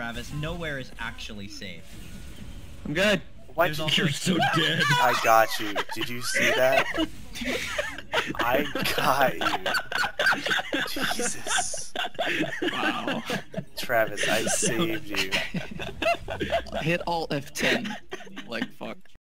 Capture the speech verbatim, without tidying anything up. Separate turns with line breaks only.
Travis. Nowhere is actually safe.
I'm good.
What?
There's also
You're
a-
so dead.
I got you. Did you see that? I got you. Jesus.
Wow.
Travis, I saved you.
Hit Alt F ten. Like, fuck.